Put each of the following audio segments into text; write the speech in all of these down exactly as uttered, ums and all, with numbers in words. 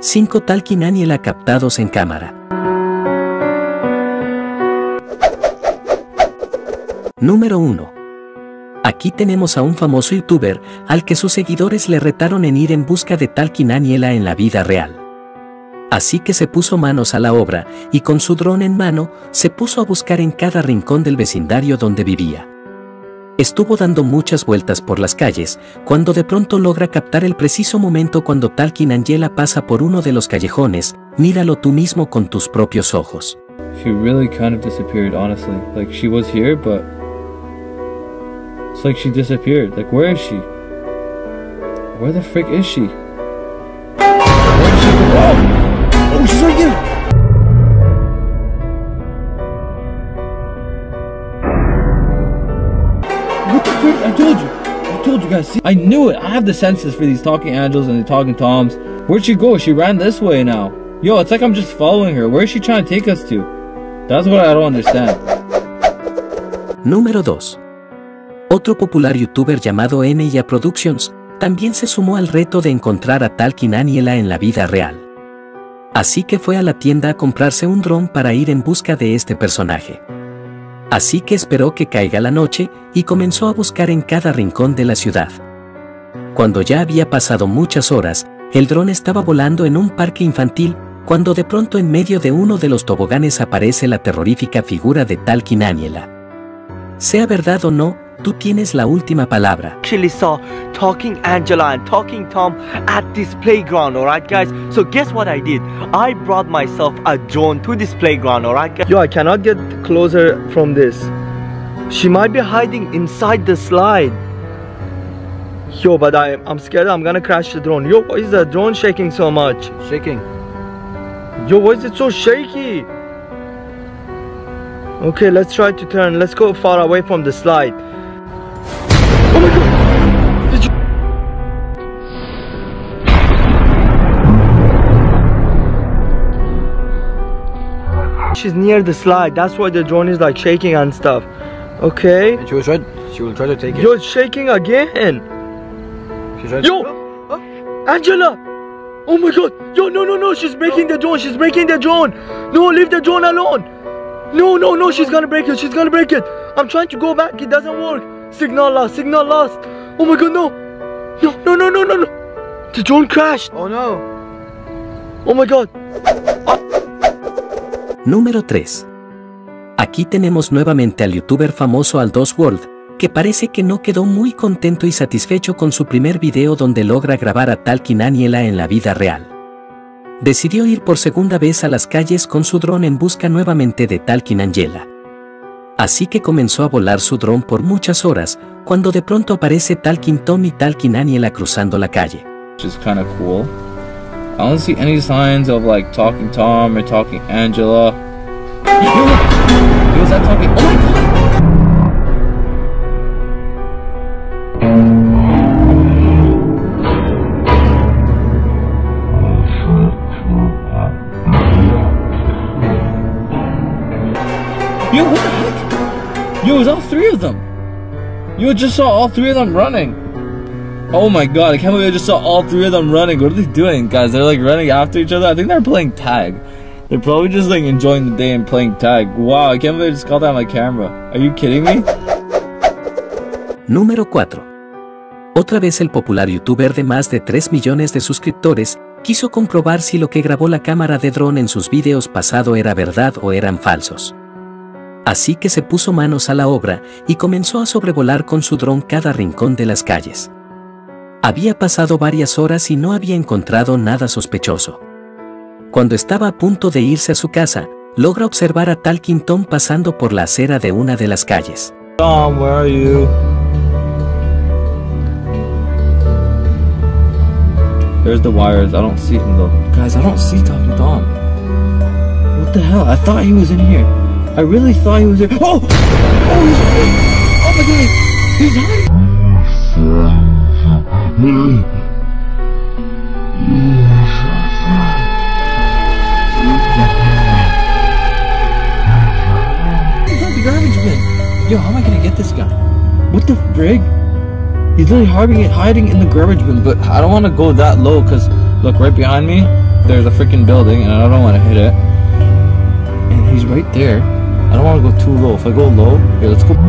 cinco Talking Aniela captados en cámara. Número uno. Aquí tenemos a un famoso youtuber al que sus seguidores le retaron en ir en busca de Talking Aniela en la vida real. Así que se puso manos a la obra y con su dron en mano se puso a buscar en cada rincón del vecindario donde vivía. Estuvo dando muchas vueltas por las calles cuando de pronto logra captar el preciso momento cuando Talking Aniela pasa por uno de los callejones. Míralo tú mismo con tus propios ojos. She really kind of disappeared, honestly. Like, she was here, but it's like she disappeared. Like, where is she? Where the frick is she? Where did she go? Oh! Oh, she's right here! What the frick? I told you! I told you guys. See, I knew it! I have the senses for these talking angels and the talking toms. Where'd she go? She ran this way now. Yo, it's like I'm just following her. Where is she trying to take us to? That's what I don't understand. Número dos. Otro popular youtuber llamado N Y A Productions también se sumó al reto de encontrar a Talking Aniela en la vida real. Así que fue a la tienda a comprarse un dron para ir en busca de este personaje. Así que esperó que caiga la noche y comenzó a buscar en cada rincón de la ciudad. Cuando ya había pasado muchas horas, el dron estaba volando en un parque infantil, cuando de pronto en medio de uno de los toboganes aparece la terrorífica figura de Talking Aniela. Sea verdad o no, tú tienes la última palabra. Actually saw Talking Angela and Talking Tom at this playground, alright guys? So guess what I did? I brought myself a drone to this playground, alright guys? Yo, I cannot get closer from this. She might be hiding inside the slide. Yo, but I, I'm scared I'm gonna crash the drone. Yo, why is the drone shaking so much? Shaking. Yo, why is it so shaky? Okay, let's try to turn. Let's go far away from the slide. Oh my god! Did you... She's near the slide. That's why the drone is like shaking and stuff. Okay. And she will try. She will try to take it. Yo, it's shaking again. She's right. Yo, oh, oh. Angela! Oh my god! Yo, no, no, no! She's breaking the drone! She's breaking the drone! No, leave the drone alone! No, no, no! She's gonna break it! She's gonna break it! I'm trying to go back. It doesn't work. Signal lost. Signal lost. Oh my god! No! No! No! No! No! No! No! The drone crashed. Oh no! Oh my god! Oh. Número tres. Aquí tenemos nuevamente al youtuber famoso Aldos World, que parece que no quedó muy contento y satisfecho con su primer video donde logra grabar a Talking Aniela en la vida real. Decidió ir por segunda vez a las calles con su dron en busca nuevamente de Talking Aniela. Así que comenzó a volar su dron por muchas horas, cuando de pronto aparece Talking Tom y Talking Aniela cruzando la calle. Which is kind of cool. I don't see any signs of like Talking Tom or Talking Angela. Yo, yo, was that Talking? Oh my god! Yo, what the heck? Yo, it was all three of them. You just saw all three of them running. Oh my god, I can't believe I just saw all three of them running. What are they doing, guys? They're like running after each other. I think they're playing tag. They're probably just like enjoying the day and playing tag. Wow, I can't believe I just caught that on my camera. Are you kidding me? Número cuatro. Otra vez el popular youtuber de más de tres millones de suscriptores quiso comprobar si lo que grabó la cámara de dron en sus videos pasado era verdad o eran falsos. Así que se puso manos a la obra y comenzó a sobrevolar con su dron cada rincón de las calles. Había pasado varias horas y no había encontrado nada sospechoso. Cuando estaba a punto de irse a su casa, logra observar a Talking Tom pasando por la acera de una de las calles. Tom, where are you? There's the wires. I don't see him though. Guys, I don't see Talking Tom. What the hell? I thought he was in here. I really thought he was there. Oh! Oh, he's hiding! Oh my god! He's hiding! Inside the garbage bin! Yo, how am I gonna get this guy? What the frig? He's literally hiding, hiding in the garbage bin, but I don't want to go that low because look right behind me. there's a freaking building, and I don't want to hit it. And he's right there. I don't want to go too low. If I go low, here, let's go.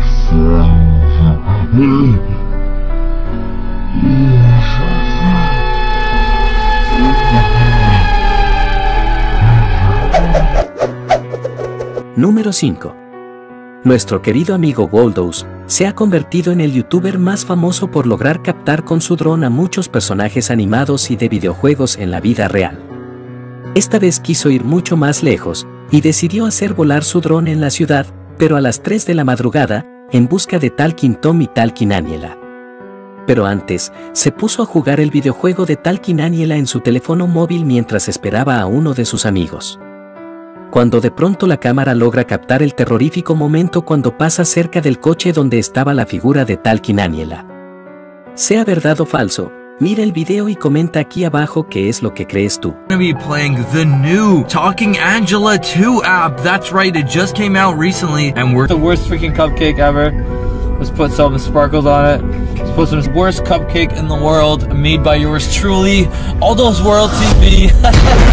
Número cinco. Nuestro querido amigo Goldos se ha convertido en el youtuber más famoso por lograr captar con su dron a muchos personajes animados y de videojuegos en la vida real. Esta vez quiso ir mucho más lejos y decidió hacer volar su dron en la ciudad, pero a las tres de la madrugada, en busca de Talking Tom y Talking Aniela. Pero antes, se puso a jugar el videojuego de Talking Aniela en su teléfono móvil mientras esperaba a uno de sus amigos. Cuando de pronto la cámara logra captar el terrorífico momento cuando pasa cerca del coche donde estaba la figura de Talking Aniela. Sea verdad o falso, mira el video y comenta aquí abajo qué es lo que crees tú. I'm gonna be playing the new Talking Angela two app. That's right, it just came out recently, and we're The worst freaking cupcake ever. Let's put some sparkles on it. Let's put some worst cupcake in the world, made by yours truly, Aldo's World T V.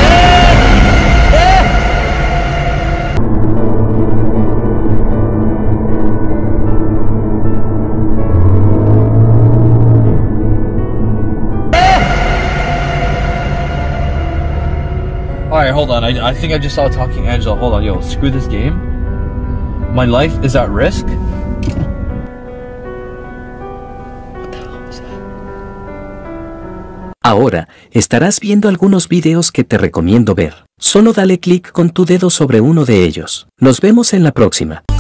Alright, hold on. I, I think I just saw Talking Angela. Hold on, yo, screw this game. My life is at risk. Ahora, estarás viendo algunos videos que te recomiendo ver. Solo dale clic con tu dedo sobre uno de ellos. Nos vemos en la próxima.